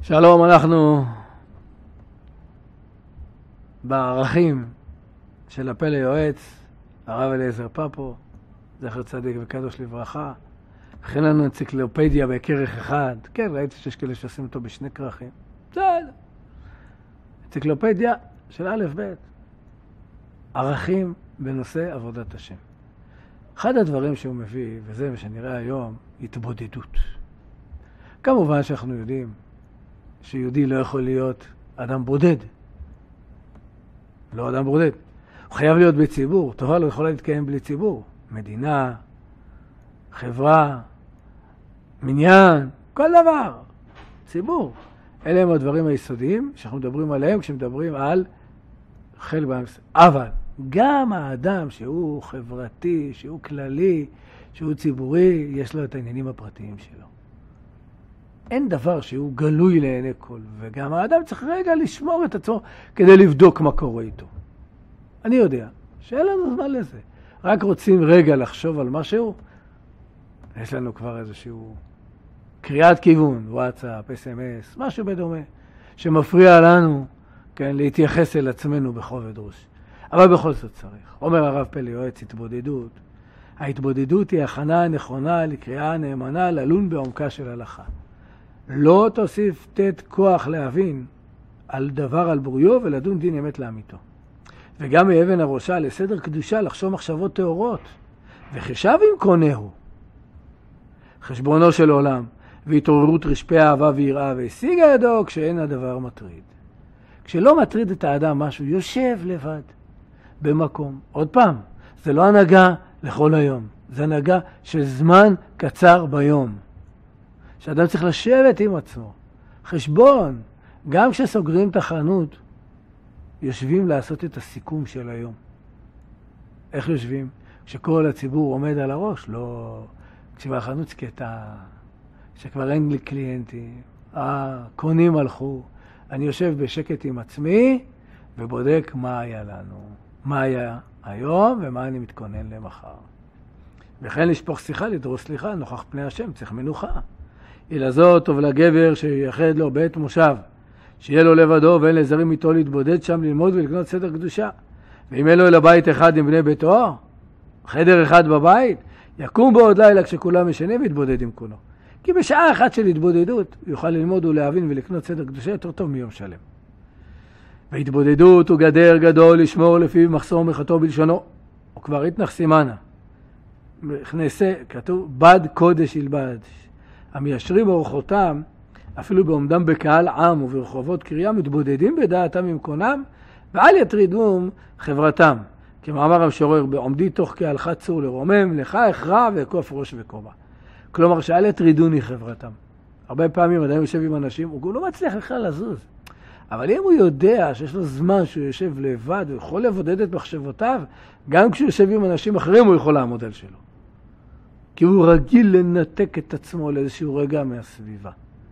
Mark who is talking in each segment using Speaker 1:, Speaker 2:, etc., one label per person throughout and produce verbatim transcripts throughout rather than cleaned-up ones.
Speaker 1: שלום, אנחנו בערכים של הפלא יועץ, הרב אליעזר פפו, זכר צדיק וקדוש לברכה. הכין לנו אנציקלופדיה בכרך אחד. כן, ראיתי שיש כאלה שעושים אותו בשני כרכים. בסדר. אנציקלופדיה של א' ב', ערכים בנושא עבודת השם. אחד הדברים שהוא מביא, וזה מה שנראה היום, התבודדות. כמובן שאנחנו יודעים שיהודי לא יכול להיות אדם בודד. לא אדם בודד. הוא חייב להיות בציבור. טובה לא יכולה להתקיים בלי ציבור. מדינה, חברה, מניין, כל דבר. ציבור. אלה הם הדברים היסודיים שאנחנו מדברים עליהם כשמדברים על חלק במס... אבל גם האדם שהוא חברתי, שהוא כללי, שהוא ציבורי, יש לו את העניינים הפרטיים שלו. אין דבר שהוא גלוי לעיני כל, וגם האדם צריך רגע לשמור את עצמו כדי לבדוק מה קורה איתו. אני יודע שאין לנו זמן לזה. רק רוצים רגע לחשוב על משהו, יש לנו כבר איזשהו קריאת כיוון, וואטסאפ, אס אם אס, משהו בדומה, שמפריע לנו, כן, להתייחס אל עצמנו בכובד ראש. אבל בכל זאת צריך. אומר הרב פלא יועץ, התבודדות. ההתבודדות היא הכנה נכונה לקריאה נאמנה ללון בעומקה של הלכה. לא תוסיף תת כוח להבין על דבר על ברויו ולדון דין אמת לאמיתו. וגם מאבן הראשה לסדר קדושה לחשוב מחשבות טהורות. וחשב עם קונהו. חשבונו של עולם והתעוררות רשפי אהבה ויראה והשיגה ידו כשאין הדבר מטריד. כשלא מטריד את האדם משהו, יושב לבד במקום. עוד פעם, זה לא הנהגה לכל היום. זה הנהגה של זמן קצר ביום. שאדם צריך לשבת עם עצמו. חשבון, גם כשסוגרים את החנות, יושבים לעשות את הסיכום של היום. איך יושבים? כשכל הציבור עומד על הראש, לא... כשהחנות שקטה, שכבר אין לי קליינטים, הקונים הלכו, אני יושב בשקט עם עצמי ובודק מה היה לנו, מה היה היום ומה אני מתכונן למחר. וכן לשפוך שיחה, לדרוש סליחה, נוכח פני השם, צריך מנוחה. ילזות טוב לגבר שיחד לו בית מושב, שיהיה לו לבדו ואין לזרים איתו להתבודד שם, ללמוד ולקנות סדר קדושה. ואם אין לו אל הבית אחד עם בני ביתו, חדר אחד בבית, יקום בעוד לילה כשכולם ישנים ויתבודד עם כולו. כי בשעה אחת של התבודדות יוכל ללמוד ולהבין ולקנות סדר קדושה יותר טוב מיום שלם. והתבודדות הוא גדר גדול לשמור לפי מחסור מחתו בלשונו. הוא כבר התנח סימנה. נכנסה, כתוב, בד קודש ילבד. המיישרים אורחותם, אפילו בעומדם בקהל עם וברחובות קריאה, מתבודדים בדעתם עם קונם, ואל יטרידום חברתם. כמאמר המשורר, בעומדי תוך כהלך צור לרומם, לך הכרע וכוף ראש וכובע. כלומר, שאל יטרידוני חברתם. הרבה פעמים אדם יושב עם אנשים, הוא לא מצליח בכלל לזוז. אבל אם הוא יודע שיש לו זמן שהוא יושב לבד, הוא יכול לבודד את מחשבותיו, גם כשהוא יושב עם אנשים אחרים הוא יכול לעמוד על שלו. כי הוא רגיל לנתק את עצמו לאיזשהו רגע מהסביבה.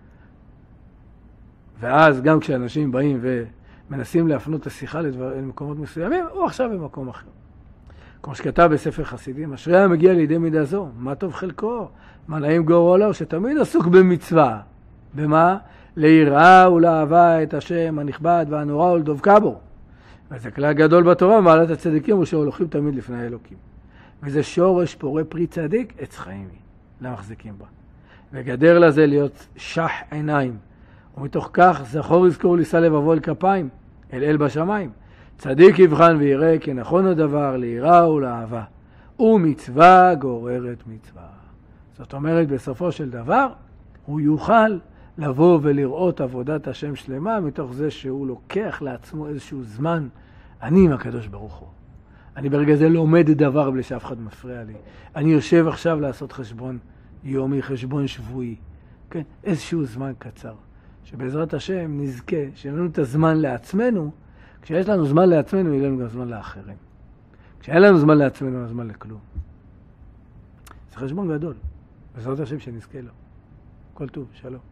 Speaker 1: ואז גם כשאנשים באים ומנסים להפנות את השיחה לדבר, למקומות מסוימים, הוא עכשיו במקום אחר. כמו שכתב בספר חסידים, אשרי המגיע לידי מידה זו, מה טוב חלקו, מה נעים גורלו לו, שתמיד עסוק במצווה. במה? ליראה ולאהבה את השם הנכבד והנורא ולדבקה בו. וזה כלל גדול בתורה, מעלת הצדיקים הוא שהולכים תמיד לפני האלוקים. וזה שורש פורה פרי צדיק, עץ חיים היא, למחזיקים בה. וגדר לזה להיות שח עיניים. ומתוך כך זכור יזכור לישא לבבו אל כפיים, אל אל בשמיים. צדיק יבחן ויראה כי נכון הדבר ליראה ולאהבה. ומצווה גוררת מצווה. זאת אומרת, בסופו של דבר, הוא יוכל לבוא ולראות עבודת השם שלמה, מתוך זה שהוא לוקח לעצמו איזשהו זמן, אני עם הקדוש ברוך הוא. אני ברגע זה לומד דבר בלי שאף אחד מפריע לי. אני יושב עכשיו לעשות חשבון יומי, חשבון שבועי. כן? איזשהו זמן קצר. שבעזרת השם נזכה, שיהיה לנו את הזמן לעצמנו, כשיש לנו זמן לעצמנו, יהיה לנו גם זמן לאחרים. כשאין לנו זמן לעצמנו, אין לנו זמן לכלום. זה חשבון גדול. בעזרת השם שנזכה לו. כל טוב, שלום.